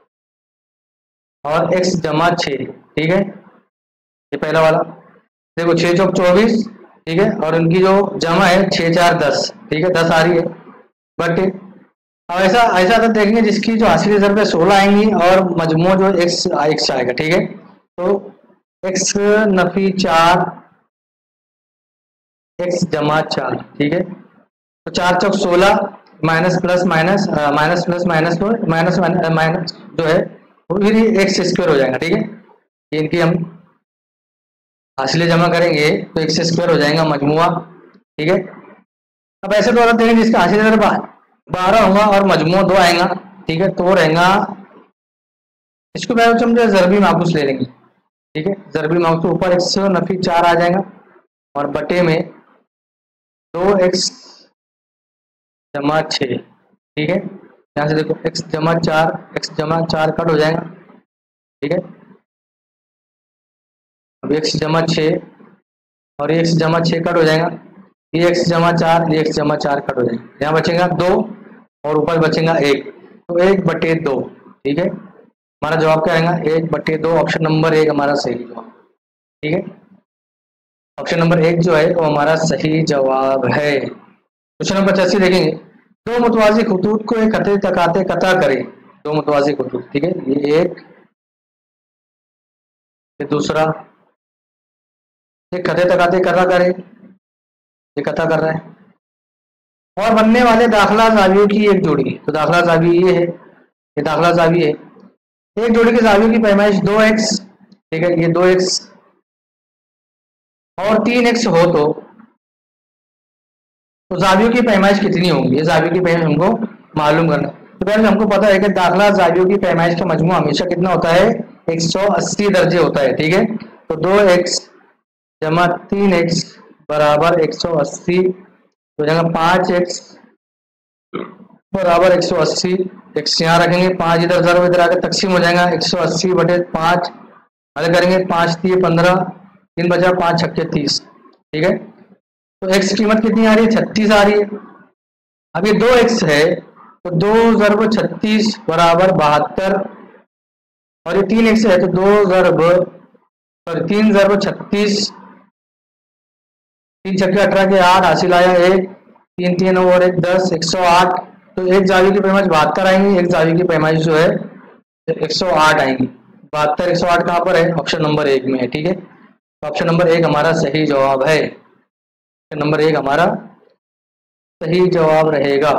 S1: और एक्स जमा छः, ठीक है, ये पहला वाला देखो छः चौक चौबीस, ठीक है, और इनकी जो जमा है छः चार दस, ठीक है, दस आ रही है, बट अब ऐसा ऐसा तो देखेंगे जिसकी जो हासिल ज़रब है सोलह आएंगी और मजमू जो एक्स एक्स आएगा, ठीक है, तो एक्स नफी चार एक्स जमा चार, ठीक है, तो चार चौक सोलह minus plus minus minus plus minus को माइनस माइनस जो है वो फिर एक्स स्क्वायर हो जाएगा, ठीक है, इनकी हम हासिलें जमा करेंगे तो एक्स स्क्वायर हो जाएगा मजमुआ, ठीक है। अब ऐसे तो देखेंगे जिसका हासिल ज़रब बारह होगा और मजमू दो आएगा, ठीक है, तो रहेगा इसको पहले हम जो ज़रबी माकूस ले लेंगे, ठीक है, ज़रबी माकूस तो ऊपर एक्स नफी चार आ जाएगा और बटे में दो एक्स जमा छः, ठीक है, यहाँ से देखो एक्स जमा चार एक्स जमा चार कट हो जाएगा, ठीक है, अब एक्स जमा छः और एक्स जमा छः कट हो जाएगा, ये एक्स जमा चार ये एक्स जमा चार कट हो जाएगा, यहाँ बचेगा दो और ऊपर बचेगा एक, तो एक बटे दो। ठीक है, हमारा जवाब क्या आएगा, एक बटे दो। ऑप्शन नंबर एक हमारा सही जवाब। ठीक है, ऑप्शन नंबर एक जो है वो हमारा सही जवाब है। क्वेश्चन नंबर पचासी देखेंगे, दो मुतवाजी खतूत को एक खते तकाते कता करे। दो मुतवाजी खतूत, ठीक है, ये एक, ये दूसरा, एक खते तकाते कता करे, ये कता कर रहा है, और बनने वाले दाखला जावियों की एक जोड़ी। तो दाखला जावी ये है, ये दाखला जावी है। एक जोड़ी की जावियों की पैमाइश दो एक्स, ठीक है, ये दो एक्स और तीन एक्स हो तो तो जावियों की पैमाइश कितनी होगी, ये जावियों की पैमाइश हमको मालूम करना। तो पहले हमको पता है कि दाखला जावियों की पैमाइश का मजमू हमेशा कितना होता है, एक सौ अस्सी दर्जे होता है। ठीक है, तो दो एक्स जमा तीन एक्स बराबर एक सौ अस्सी हो जाएगा, पांच एक्स बराबर एक सौ अस्सी। एक्स यहाँ रखेंगे, पांच इधर जरूर इधर आकर तकसीम हो जाएगा, एक सौ अस्सी बटे पांच, हल करेंगे, पांच तीन पंद्रह, तीन बचा पांच छक्के तीस। ठीक है, तो एक्स कीमत कितनी आ रही है, छत्तीस आ रही है। अब ये दो एक्स है, तो दो जरब छत्तीस बराबर बहत्तर, और ये तीन एक्स है तो दो जरब सॉरी तीन जरब छत्तीस, तीन छक्के अठारह के आठ हासिल आया एक, तीन तीन और एक दस, एक सौ आठ। तो एक जावी की पैमाइश बहत्तर आएंगी, एक जावी की पैमाइश जो है एक सौ आठ आएंगी। बहत्तर एक सौ आठ कहाँ पर है, ऑप्शन नंबर एक में है। ठीक है, तो ऑप्शन नंबर एक हमारा सही जवाब है। ऑप्शन नंबर एक हमारा सही जवाब रहेगा।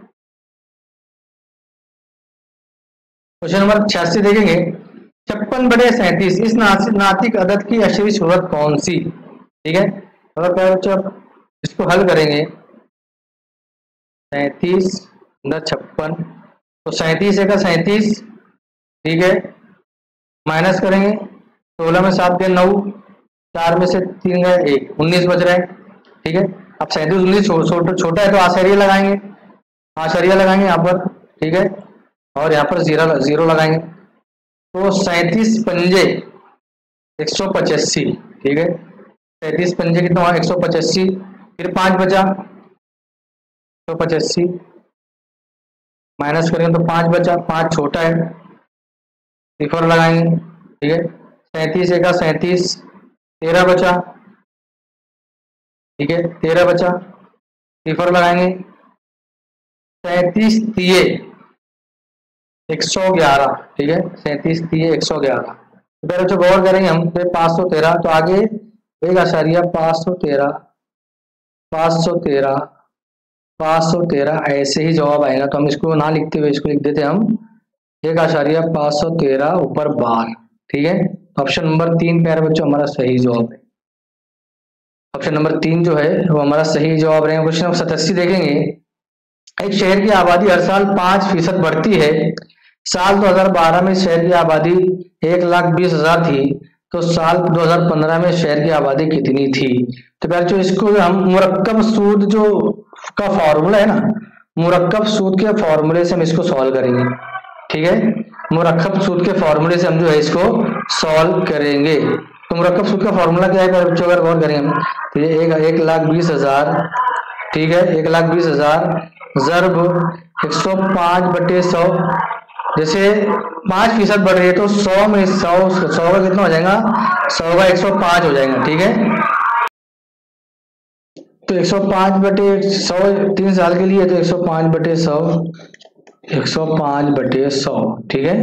S1: क्वेश्चन नंबर छियासी देखेंगे, छप्पन बटे सैंतीस इस नातिक अदद की अशरी सूरत कौन सी। ठीक है, अगर जब इसको हल करेंगे, सैंतीस छप्पन, तो सैंतीस है का सैंतीस, ठीक है, माइनस करेंगे, सोलह में सात गए नौ, चार में से तीन गए एक, उन्नीस बच रहे हैं। ठीक है, अब सैंतीस उन्नीस छोटा है तो आशरिया लगाएंगे, आशरिया लगाएंगे यहाँ पर। ठीक है, और यहाँ पर जीरो जीरो लगाएंगे, तो सैंतीस पंजे एक सौ पचासी। ठीक है, सैंतीस पंजे कितना हुआ, एक सौ पचासी, फिर पांच बचा, एक सौ पचासी माइनस करेंगे तो पांच बचा, पांच छोटा है, सिफर लगाएंगे। ठीक है, सैंतीस एक सैंतीस, तेरह बचा, ठीक है, तेरह बचा, सिफर लगाएंगे, सैंतीस तिये एक सौ ग्यारह। ठीक है, सैंतीस तिये एक सौ ग्यारह। तो जो गौर करेंगे हम तो पाँच सौ तेरह, तो आगे एक आशारिया पाँच सौ तेरह, पाँच सौ तेरह, पाँच सौ तेरह ऐसे ही जवाब आएगा। तो हम इसको ना लिखते हुए इसको लिख देते हैं हम, एक आशारिया पाँच सौ तेरह ऊपर बार। ठीक है, ऑप्शन नंबर तीन प्यारे बच्चों हमारा सही जवाब है। ऑप्शन नंबर तीन जो है वो हमारा सही जवाब रहेगा। क्वेश्चन नंबर सतासी देखेंगे, एक शहर की आबादी हर साल पांच फीसद बढ़ती है। साल दो हज़ार बारह में शहर की आबादी एक लाख बीस हजार थी, तो साल दो हज़ार पंद्रह में शहर की आबादी कितनी थी। तो बच्चों इसको हम मुरक्कब सूद जो का फॉर्मूला है ना, मुरक्कब सूद के फॉर्मूले से हम इसको सॉल्व करेंगे। ठीक है, मुरक्कब सूद के फॉर्मूले से हम जो है इसको सॉल्व करेंगे। तो मुरक्कब सूद का फॉर्मूला क्या है बच्चों, अगर गौर करेंगे हम तो ये एक एक लाख बीस हजार, ठीक है, एक लाख बीस हजार जरब एक सौ पांच बटे सौ, जैसे पांच फीसद बढ़ रही है तो सौ में सौ सौ का कितना हो जाएगा, सौ का एक सौ पांच हो जाएगा। ठीक है, तो एक सौ पांच बटे सौ तीन साल के लिए, तो एक सौ पांच बटे सौ, एक सौ पांच बटे सौ। ठीक है,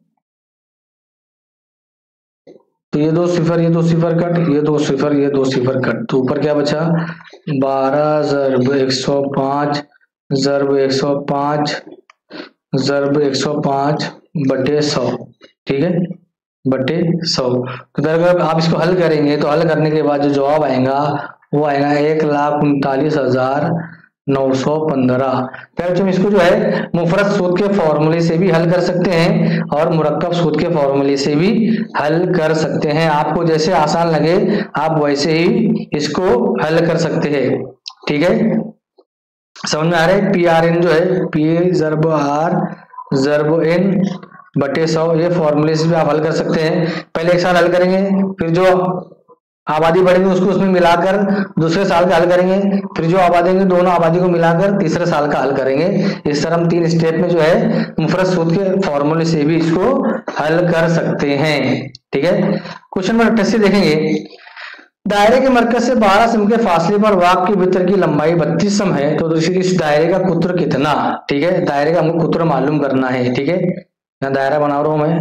S1: तो ये दो सिफर ये दो सिफर कट, ये दो सिफर ये दो सिफर कट, तो ऊपर क्या बचा, बारह जरब एक सौ पांच जरब एक सौ पांच जरब एक सौ पांच बटे सौ। ठीक है, बटे सौ। तो अगर आप इसको हल करेंगे तो हल करने के बाद जो जवाब आएगा वो आएगा एक लाख उनतालीस हजार नौ सौ पंद्रह। फिर हम इसको जो है मुफरत सूद के फॉर्मूले से भी हल कर सकते हैं और मुरक्कब सूद के फॉर्मूले से भी हल कर सकते हैं। आपको जैसे आसान लगे आप वैसे ही इसको हल कर सकते हैं। ठीक है, समझ में आ रहा है। पी आर एन जो है पी जरब आर जरब एन बटे सौ, ये फॉर्मूले से भी आप हल कर सकते हैं। पहले एक साथ हल करेंगे, फिर जो आबादी बढ़ेगी उसको उसमें मिलाकर दूसरे साल का हल करेंगे, फिर जो आबादी होंगी दोनों आबादी को मिलाकर तीसरे साल का हल करेंगे। इस तरह हम तीन स्टेप में जो है मुफरत सूद के फॉर्मूले से भी इसको हल कर सकते हैं। ठीक है, क्वेश्चन नंबर अट्ठासी देखेंगे। दायरे के मरकज से बारह सम के फासले पर वाक के वृत्त की लंबाई बत्तीस सम है, तो इस दायरे का कुत्र कितना। ठीक है, दायरे का हमको कुत्र मालूम करना है। ठीक है, यहाँ दायरा बना रहा हूं मैं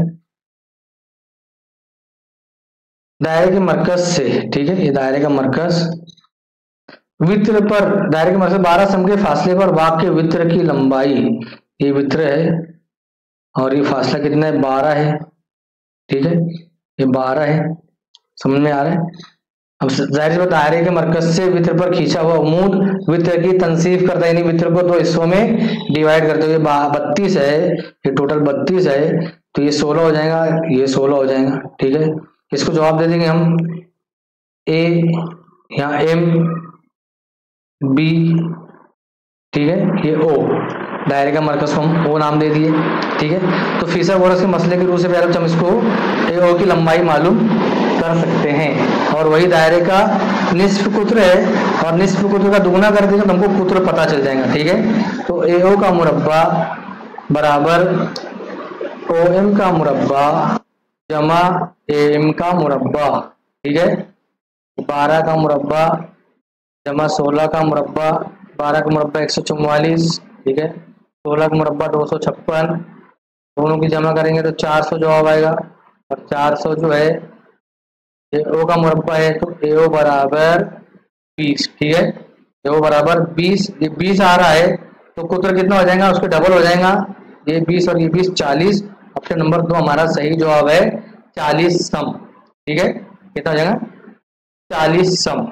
S1: दायरे के मरकज से। ठीक है, ये दायरे का मरकज वृत्त पर, दायरे के मरकज बारह सम के फासले पर वाक के वृत्त की लंबाई, ये वृत्त है और ये फासला कितना है, बारह है। ठीक है, ये बारह है, समझ में आ रहा है। अब जाहिर सी दायरे के मरकज से वृत्त पर खींचा हुआ उमूद वृत्त की तनसीफ करता है, यानी वृत्त को दो हिस्सों में डिवाइड करते हुए बत्तीस है, ये टोटल बत्तीस है, तो ये सोलह हो जाएगा, ये सोलह हो जाएगा। ठीक है, इसको जवाब दे देंगे हम ए, यहाँ एम, बी, ठीक है, ये ओ, दायरे का मरकज को हम ओ नाम दे दिए। ठीक है, तो फिसागोरस के मसले के रूप से पहले हम इसको ए ओ की लंबाई मालूम कर सकते हैं, और वही दायरे का निस्फ कुत्र है, और निस्फ कुत्र का दुगुना कर देंगे तो हमको कुत्र पता चल जाएगा। ठीक है, तो ए ओ का मुरब्बा बराबर ओ एम का मुरब्बा जमा ए एम का मुरब्बा। ठीक है, बारह का मुरब्बा जमा सोलह का मुरब्बा, बारह का मुरब्बा एक सौ चौवालीस। ठीक है, सोलह का मुरब्बा दो सौ छप्पन, दोनों की जमा करेंगे तो चार सौ जवाब आएगा, और चार सौ जो है ए ओ का मुरब्बा है, तो ए ओ बराबर बीस। ठीक है, ए ओ बराबर बीस, ये बीस आ रहा है तो कुत्र कितना हो जाएगा, उसके डबल हो जाएगा, ये बीस और ये बीस चालीस। ऑप्शन नंबर दो हमारा सही जवाब है, चालीस सम। ठीक है, कितना हो जाएगा, चालीस सम।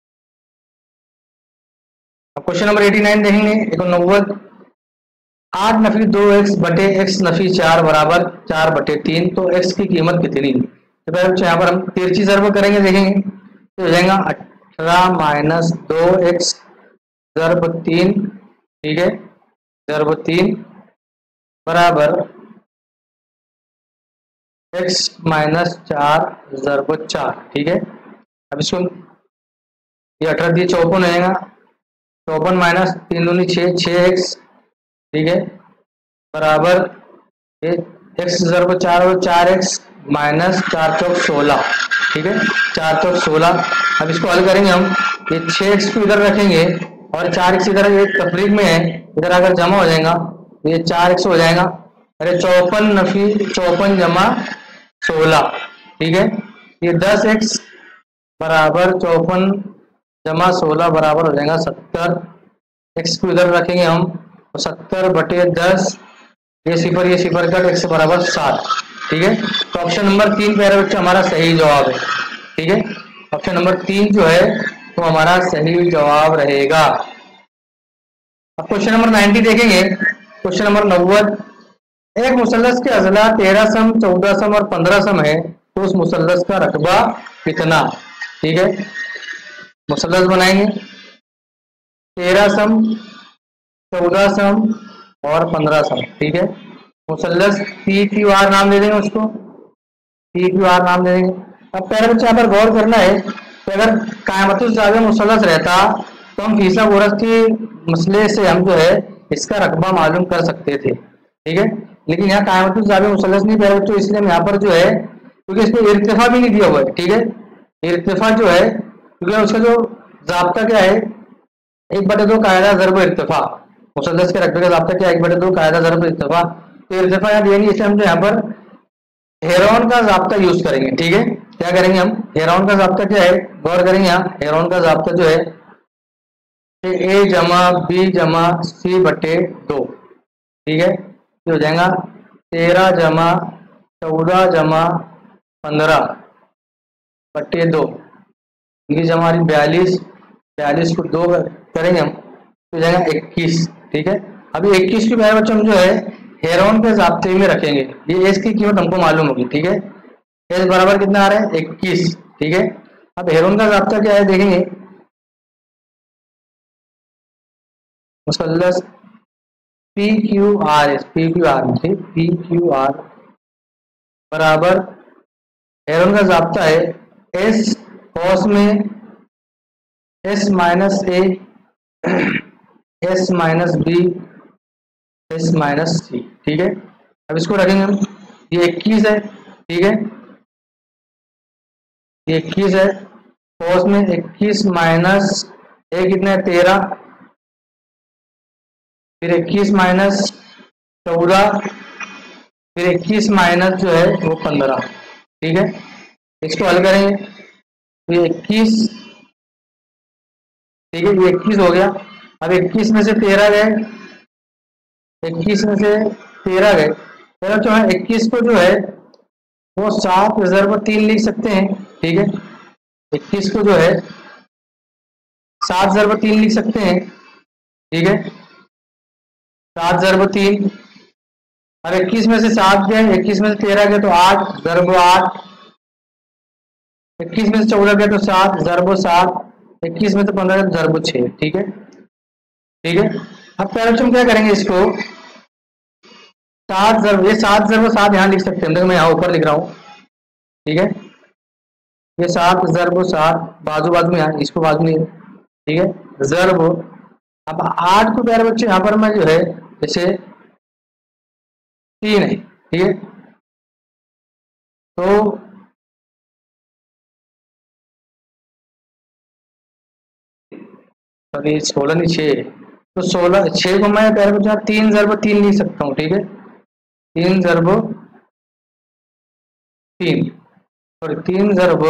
S1: क्वेश्चन नंबर नवासी देखेंगे, एक नब्बे, आठ नफी दो एक्स बटे एक्स नफी चार बराबर चार बटे तीन, तो एक्स की कीमत कितनी। तो पहले यहाँ पर हम तिरछी ज़रब करेंगे, देखेंगे तो हो जाएगा अठारह माइनस दो एक्स ज़रब तीन। ठीक है, ज़रब तीन बराबर एक्स माइनस चार ज़रब चार। ठीक है, अब इसको ये अठारह दिए चौपन हो जाएगा, चौपन माइनस तीन दूनी छः, छः एक्स। ठीक है, बराबर ये एक्स ज़रब चार और चार एक्स माइनस चार चौक सोलह। ठीक है, चार चौक सोलह। अब इसको हल करेंगे हम, ये छः एक्स को इधर रखेंगे और चार एक्स इधर एक तफरीक में है, इधर अगर जमा हो जाएगा ये चार एक्स हो जाएगा, अरे चौपन नफी चौपन जमा सोलह। ठीक है, ये दस एक्स बराबर चौपन जमा सोलह बराबर हो जाएगा सत्तर। एक्स को इधर रखेंगे हम तो सत्तर बटे दस, ये सिफर ये सिफर कट, एक्स बराबर सात। ठीक है, तो ऑप्शन नंबर तीन प्यारे बच्चे हमारा सही जवाब है। ठीक है, ऑप्शन नंबर तीन जो है तो हमारा सही जवाब रहेगा। अब क्वेश्चन नंबर नब्बे देखेंगे, क्वेश्चन नंबर नब्बे, एक मुसल्लस के अजला तेरह सम चौदह सम और पंद्रह सम है, तो उस मुसल्लस का रकबा कितना। ठीक है, मुसल्लस बनाएंगे, तेरह सम चौदह सम और पंद्रह सम। ठीक है, मुसल्लस पी क्यू आर नाम दे देंगे उसको, पी क्यू आर नाम दे देंगे। अब पहले बच्चे यहाँ पर गौर करना है कि अगर कायमतुल ज़ावे मुसल्लस रहता तो हम फिसागोरस के मसले से हम जो है इसका रकबा मालूम कर सकते थे। ठीक है, लेकिन यहाँ कायमतुल ज़ावे मुसल्लस नहीं पहले बच्चों, इसलिए हम यहाँ पर जो है, क्योंकि इसमें इर्तिफा भी नहीं दिया हुआ है। ठीक है, इर्तिफा जो है, क्योंकि उसका जो ज़ाब्ता क्या है, एक बटे दो कायदा ज़रब इर्तिफा, मुसल्लस के रकबे का ज़ाब्ता क्या है, एक बटे दो कायदा ज़रब इर्तिफा। तो इर्तिफा यहाँ दिया नहीं, इसलिए हम जो यहाँ पर हेरोन का ज़ाब्ता यूज करेंगे। ठीक है, क्या करेंगे हम, हेरोन का ज़ाब्ता क्या है, गौर करेंगे यहाँ, हेरोन का ज़ाब्ता जो है ए जमा बी जमा सी बटे दो। ठीक है, ये हो जाएगा तेरह जमा चौदह जमा पंद्रह बटे दो, इनकी जमा हमारी बयालीस, बयालीस को दो करेंगे हम तो हो जाएगा इक्कीस। ठीक है, अभी इक्कीस के बराबर बच्चों हम जो है हेरोन के ज़ाब्ते में रखेंगे, ये एस की कीमत हमको मालूम होगी। ठीक है, एस बराबर कितना आ रहा है, इक्कीस। ठीक है, अब हेरोन का ज़ाब्ता क्या है देखेंगे, मुसल्लस p q r s, p q r में पी क्यू आर बराबर हेरोन का ज़ाब्ता है एस कॉस में s minus a, s minus b, s minus c, ठीक है। अब इसको रखेंगे हम, ये इक्कीस है, ठीक है, ये इक्कीस है, कॉस में इक्कीस माइनस ए कितना है तेरह, फिर इक्कीस माइनस चौदह, फिर इक्कीस माइनस जो है वो पंद्रह, ठीक है। इसको हल करेंगे तो ये इक्कीस, ठीक है, ये इक्कीस हो गया। अब इक्कीस में से तेरह गए, इक्कीस में से तेरह गए, तेरह जो है इक्कीस को जो है वो सात रिजर्व तीन लिख सकते हैं, ठीक है। इक्कीस को जो है सात जरब तीन लिख सकते हैं, ठीक है, सात जरब तीन। अब इक्कीस में से सात गए, इक्कीस में से तेरह गए तो आठ जरब आठ, इक्कीस में से चौदह गए तो सात जरब सात, इक्कीस में से पंद्रह गए तो जरब छः, ठीक है, ठीक है। अब पहले हम क्या करेंगे, इसको सात जरब, ये सात जरब सात यहाँ लिख सकते हैं, देखो मैं यहाँ ऊपर लिख रहा हूँ, ठीक है, ये सात जरब सात बाजू बाजू में, यहाँ इसको बाजू में, ठीक है, जरब। अब आठ को प्यारे बच्चे यहाँ पर मैं जो है जैसे तीन है, ठीक है, तो अभी सोलह नहीं छः, तो सोलह छः को मैं प्यारे बच्चे तीन जरब तीन लिख सकता हूँ, ठीक है, तीन जरब तीन, और तीन जरब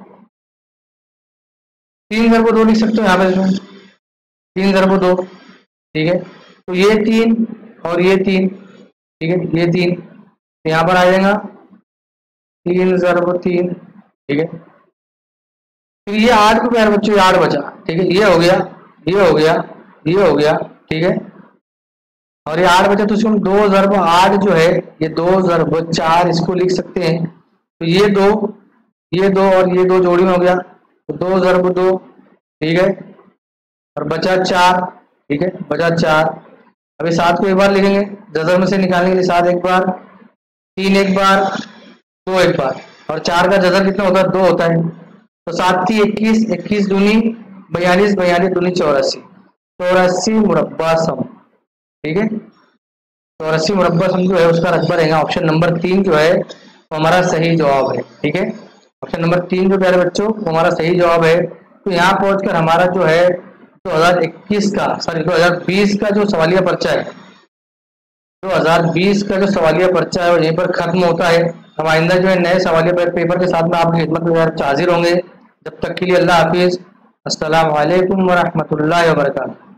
S1: तीन जरब दो लिख सकते हो यहाँ पे, तीन जरब दो, ठीक है, तो ये तीन और ये तीन, ठीक है, ये तीन यहाँ पर आ जाएगा तीन जरब तीन, ठीक है। फिर ये आठ को प्यारे बच्चों आठ बचा, ठीक है, ये हो गया, ये हो गया, ये हो गया, ठीक है, और ये आठ बचा तो इसको हम दो जरब आठ जो है ये दो जरब चार इसको लिख सकते हैं, तो ये दो, ये दो और ये दो जोड़ी में हो गया तो दो जरब दो, ठीक है, और बचा चार, ठीक है, बचा चार। अभी सात को एक बार लिखेंगे, जजर में से निकालने के लिए सात एक बार, तीन एक बार, दो एक बार, और चार का जजर कितना होता है, दो होता है, तो सात थी इक्कीस, इक्कीस दूनी बयालीस, बयालीस दूनी चौरासी, चौरासी मुरब्बा सम, ठीक है, चौरासी मुरब्बा सम जो है उसका रकबा रहेगा ऑप्शन नंबर तीन जो है वो हमारा सही जवाब है, ठीक है, ऑप्शन नंबर तीन जो प्यारे बच्चों वो हमारा सही जवाब है। तो यहाँ पहुंचकर हमारा जो है दो हज़ार इक्कीस का सॉरी दो हज़ार बीस का जो सवालिया पर्चा है, दो हज़ार बीस का जो सवालिया पर्चा है वो यहीं पर खत्म होता है। अब आइंदा जो है नए सवालिया पेपर के साथ में आपकी खिदमत में हाजिर होंगे। जब तक के लिए अल्लाह हाफिज, अस्सलाम वालेकुम व रहमतुल्लाहि व बरकातहू।